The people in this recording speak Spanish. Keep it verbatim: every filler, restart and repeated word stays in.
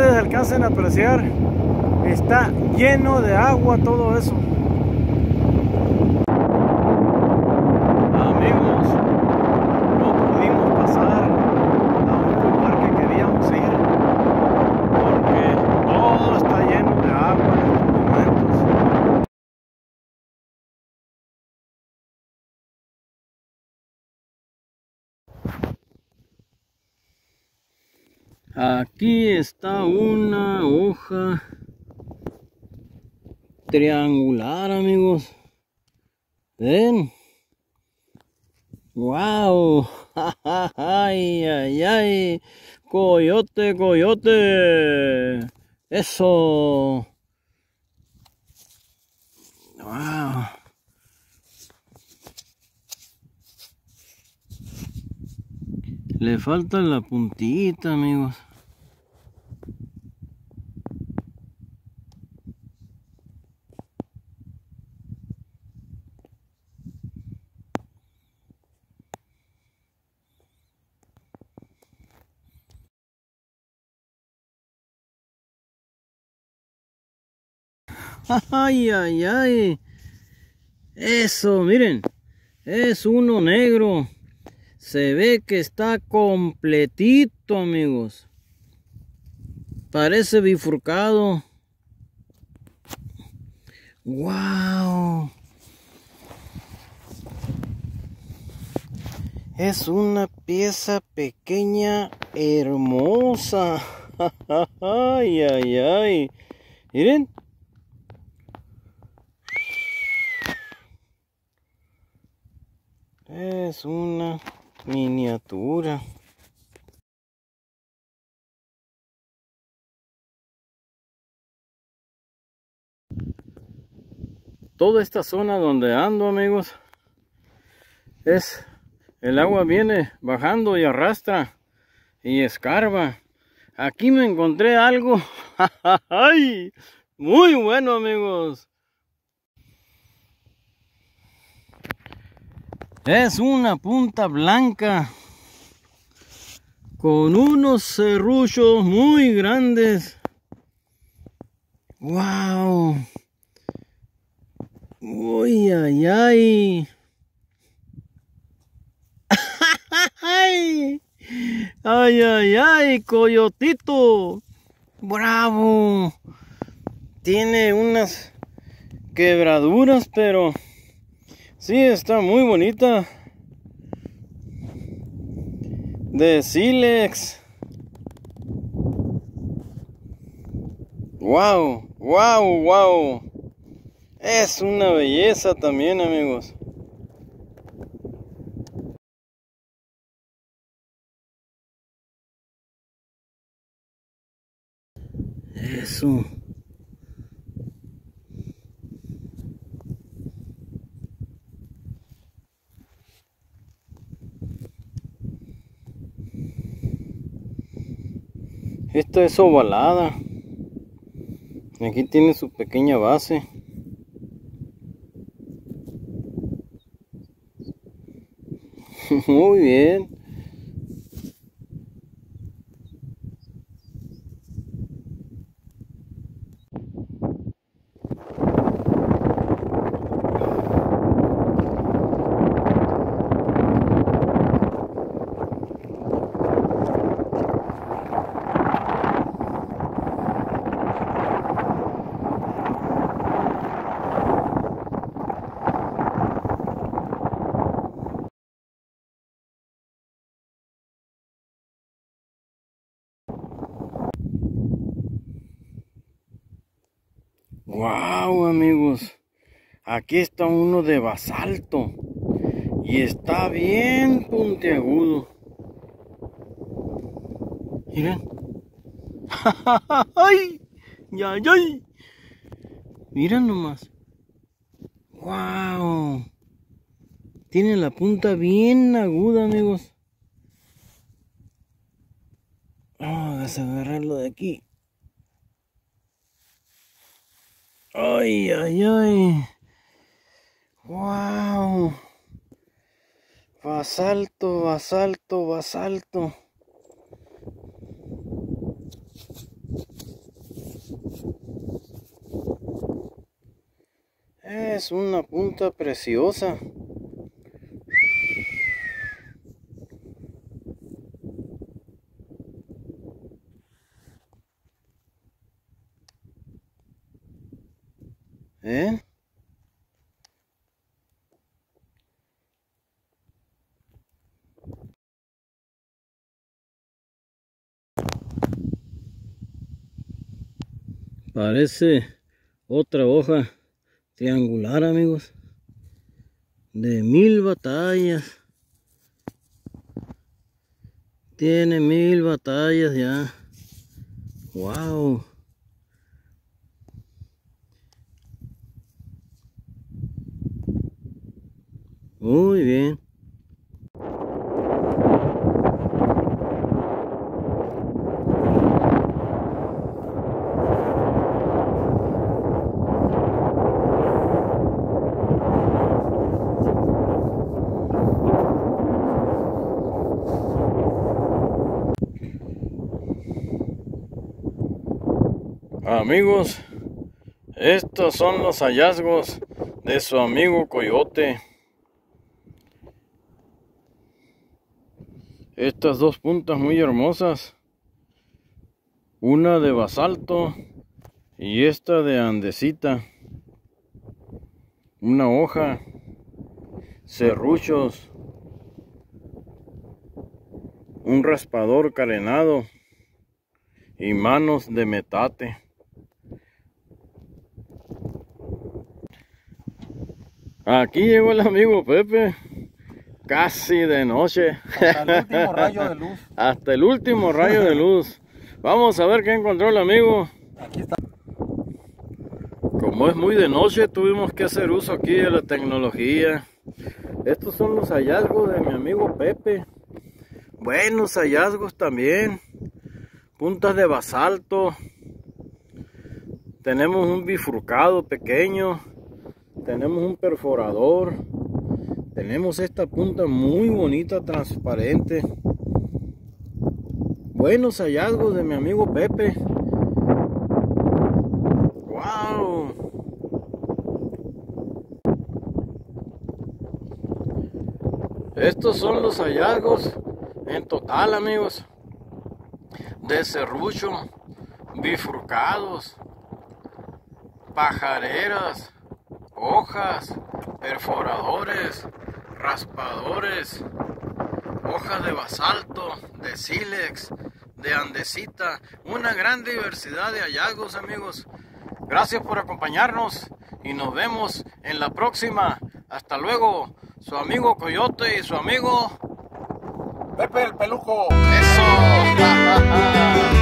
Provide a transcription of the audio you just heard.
ustedes alcancen a apreciar, está lleno de agua todo eso. Amigos, no pudimos pasar a un lugar que queríamos ir porque todo está lleno de agua en estos momentos. Aquí está una hoja triangular, amigos. ¿Ven? ¡Wow! ¡Ay, ay, ay! ¡Coyote, coyote! ¡Eso! ¡Wow! Le falta la puntita, amigos. ¡Ay, ay, ay! Eso, miren, es uno negro. Se ve que está completito, amigos. Parece bifurcado. ¡Wow! Es una pieza pequeña hermosa. ¡Ay, ay, ay! Miren. Es una miniatura. Toda esta zona donde ando, amigos, es el agua viene bajando y arrastra y escarba. Aquí me encontré algo ¡ay! Muy bueno, amigos. Es una punta blanca con unos serruchos muy grandes. ¡Wow! ¡Uy, ay, ay! ¡Ay! ¡Ay, ay, ay! ¡Coyotito! ¡Bravo! Tiene unas quebraduras, pero sí está muy bonita. De sílex. ¡Wow! ¡Wow! ¡Wow! Es una belleza también, amigos. Eso. Esta es ovalada. Aquí tiene su pequeña base. Muy bien. Wow, amigos, aquí está uno de basalto y está bien puntiagudo. Miren. ¡Ay! ¡Ya, ya! Miren nomás. Wow. Tiene la punta bien aguda, amigos. Vamos a agarrarlo de aquí. Ay, ay, ay. Wow. Basalto, basalto, basalto. es una punta preciosa. ¿Eh? Parece otra hoja triangular, amigos, de mil batallas. Tiene mil batallas ya. Wow. Muy bien. Amigos, estos son los hallazgos de su amigo Coyote. Estas dos puntas muy hermosas, una de basalto y esta de andesita. Una hoja, serruchos, un raspador carenado y manos de metate. Aquí llegó el amigo Pepe, casi de noche. Hasta el último rayo de luz. Hasta el último rayo de luz. Vamos a ver qué encontró el amigo. Aquí está. Como es muy de noche, tuvimos que hacer uso aquí de la tecnología. Estos son los hallazgos de mi amigo Pepe. Buenos hallazgos también. Puntas de basalto. Tenemos un bifurcado pequeño. Tenemos un perforador. Tenemos esta punta muy bonita, transparente. Buenos hallazgos de mi amigo Pepe. ¡Wow! Estos son los hallazgos en total, amigos. De serrucho, bifurcados, pajareras, hojas, perforadores, raspadores, hojas de basalto, de sílex, de andesita, una gran diversidad de hallazgos, amigos. Gracias por acompañarnos y nos vemos en la próxima. Hasta luego, su amigo Coyote y su amigo Pepe el Pelujo. Eso.